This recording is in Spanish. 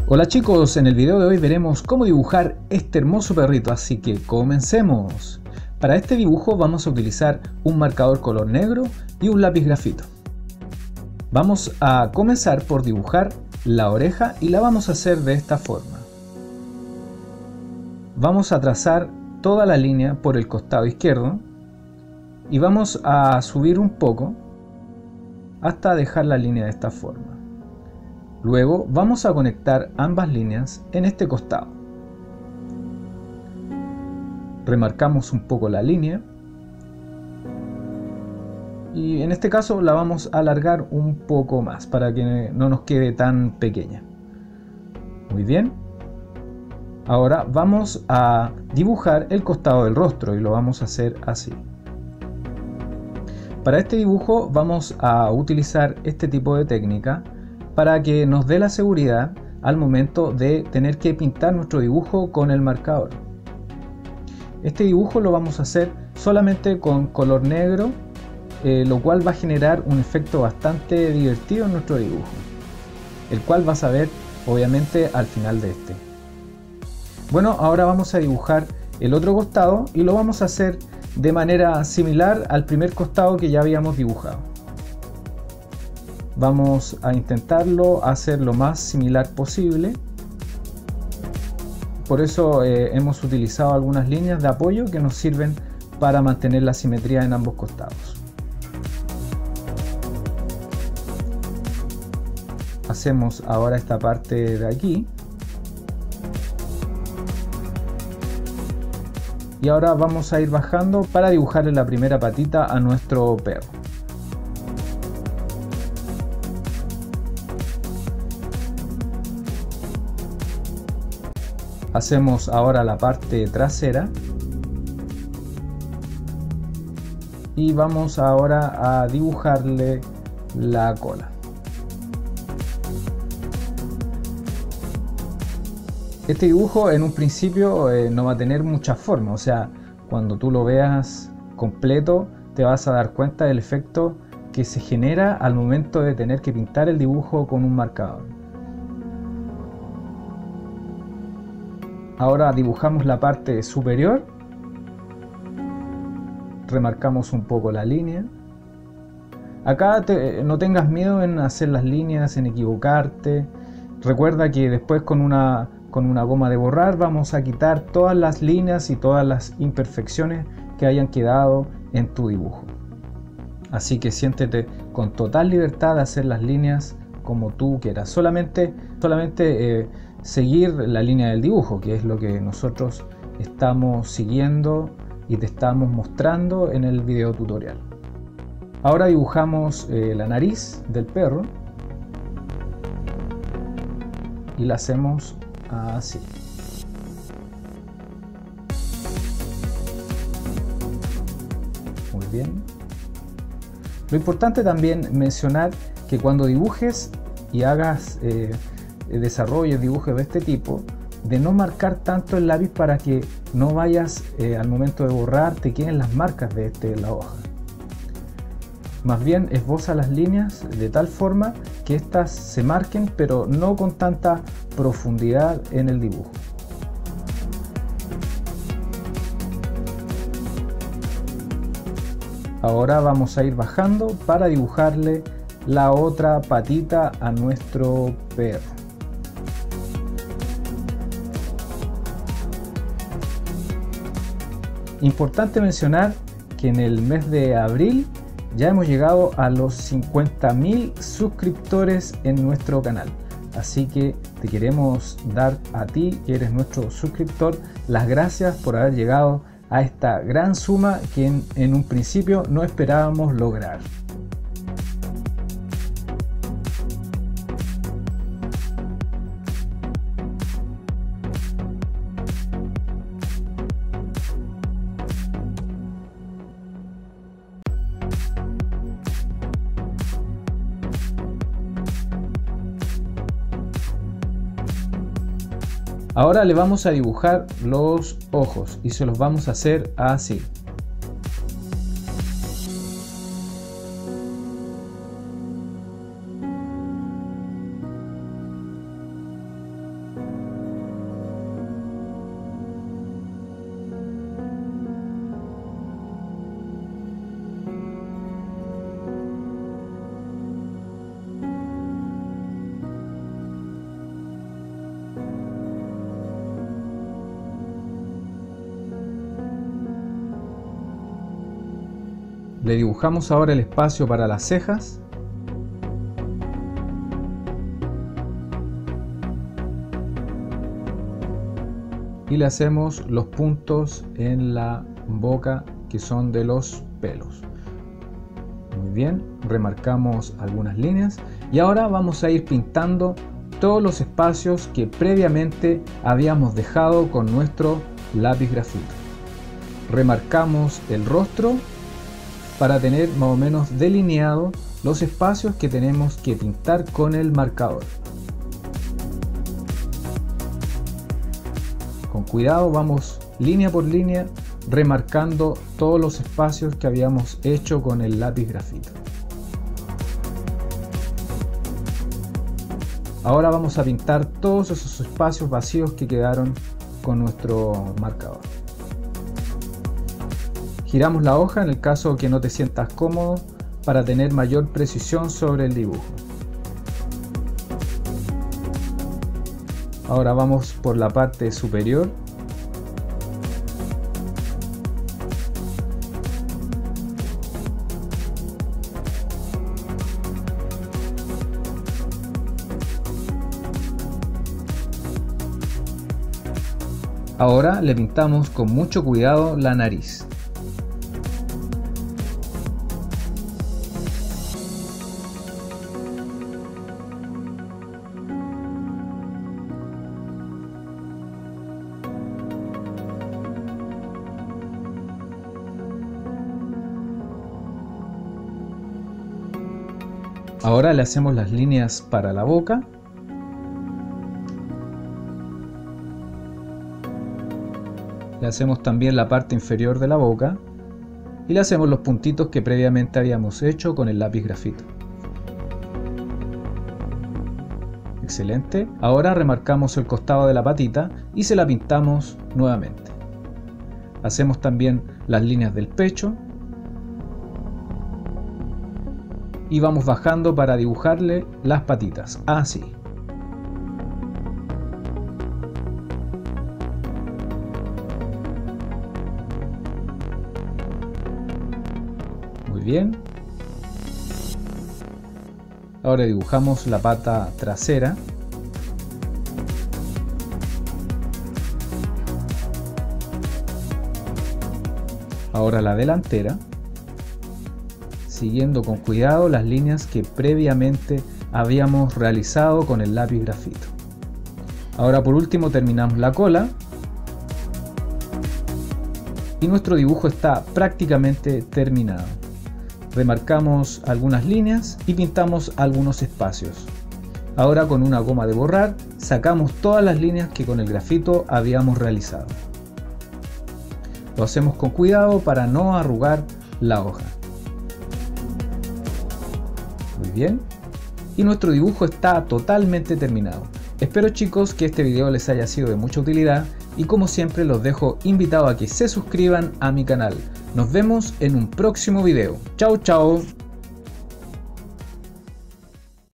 Hola chicos, en el video de hoy veremos cómo dibujar este hermoso perrito, así que comencemos. Para este dibujo vamos a utilizar un marcador color negro y un lápiz grafito. Vamos a comenzar por dibujar la oreja y la vamos a hacer de esta forma. Vamos a trazar toda la línea por el costado izquierdo y vamos a subir un poco hasta dejar la línea de esta forma. Luego vamos a conectar ambas líneas en este costado. Remarcamos un poco la línea y en este caso la vamos a alargar un poco más para que no nos quede tan pequeña. Muy bien. Ahora vamos a dibujar el costado del rostro y lo vamos a hacer así. Para este dibujo vamos a utilizar este tipo de técnica para que nos dé la seguridad al momento de tener que pintar nuestro dibujo con el marcador. Este dibujo lo vamos a hacer solamente con color negro, lo cual va a generar un efecto bastante divertido en nuestro dibujo, el cual vas a ver obviamente al final de este. Bueno, ahora vamos a dibujar el otro costado y lo vamos a hacer de manera similar al primer costado que ya habíamos dibujado. Vamos a intentarlo hacer lo más similar posible. Por eso hemos utilizado algunas líneas de apoyo que nos sirven para mantener la simetría en ambos costados. Hacemos ahora esta parte de aquí. Y ahora vamos a ir bajando para dibujarle la primera patita a nuestro perro. Hacemos ahora la parte trasera y vamos ahora a dibujarle la cola. Este dibujo en un principio no va a tener mucha forma, o sea, cuando tú lo veas completo te vas a dar cuenta del efecto que se genera al momento de tener que pintar el dibujo con un marcador. Ahora dibujamos la parte superior, remarcamos un poco la línea. Acá no tengas miedo en hacer las líneas, en equivocarte. Recuerda que después con una goma de borrar vamos a quitar todas las líneas y todas las imperfecciones que hayan quedado en tu dibujo. Así que siéntete con total libertad de hacer las líneas como tú quieras. Solamente seguir la línea del dibujo, que es lo que nosotros estamos siguiendo y te estamos mostrando en el video tutorial. Ahora dibujamos la nariz del perro y la hacemos así. Muy bien. Lo importante también mencionar que cuando dibujes y hagas desarrollos, dibujos de este tipo, de no marcar tanto el lápiz para que no vayas al momento de borrar te queden las marcas de la hoja. Más bien esboza las líneas de tal forma que éstas se marquen, pero no con tanta profundidad en el dibujo. Ahora vamos a ir bajando para dibujarle la otra patita a nuestro perro. Importante mencionar que en el mes de abril ya hemos llegado a los 50.000 suscriptores en nuestro canal. Así que te queremos dar a ti, que eres nuestro suscriptor, las gracias por haber llegado a esta gran suma que en un principio no esperábamos lograr. Ahora le vamos a dibujar los ojos y se los vamos a hacer así. Le dibujamos ahora el espacio para las cejas. Y le hacemos los puntos en la boca que son de los pelos. Muy bien, remarcamos algunas líneas y ahora vamos a ir pintando todos los espacios que previamente habíamos dejado con nuestro lápiz grafito. Remarcamos el rostro para tener más o menos delineado los espacios que tenemos que pintar con el marcador. Con cuidado vamos línea por línea remarcando todos los espacios que habíamos hecho con el lápiz grafito. Ahora vamos a pintar todos esos espacios vacíos que quedaron con nuestro marcador. Giramos la hoja en el caso que no te sientas cómodo para tener mayor precisión sobre el dibujo. Ahora vamos por la parte superior. Ahora le pintamos con mucho cuidado la nariz. Ahora le hacemos las líneas para la boca. Le hacemos también la parte inferior de la boca y le hacemos los puntitos que previamente habíamos hecho con el lápiz grafito. Excelente. Ahora remarcamos el costado de la patita y se la pintamos nuevamente. Hacemos también las líneas del pecho y vamos bajando para dibujarle las patitas, así. Muy bien. Ahora dibujamos la pata trasera. Ahora la delantera, siguiendo con cuidado las líneas que previamente habíamos realizado con el lápiz grafito. Ahora por último terminamos la cola y nuestro dibujo está prácticamente terminado. Remarcamos algunas líneas y pintamos algunos espacios. Ahora con una goma de borrar sacamos todas las líneas que con el grafito habíamos realizado. Lo hacemos con cuidado para no arrugar la hoja. Muy bien. Y nuestro dibujo está totalmente terminado. Espero chicos que este video les haya sido de mucha utilidad y como siempre los dejo invitados a que se suscriban a mi canal. Nos vemos en un próximo video. Chao, chao.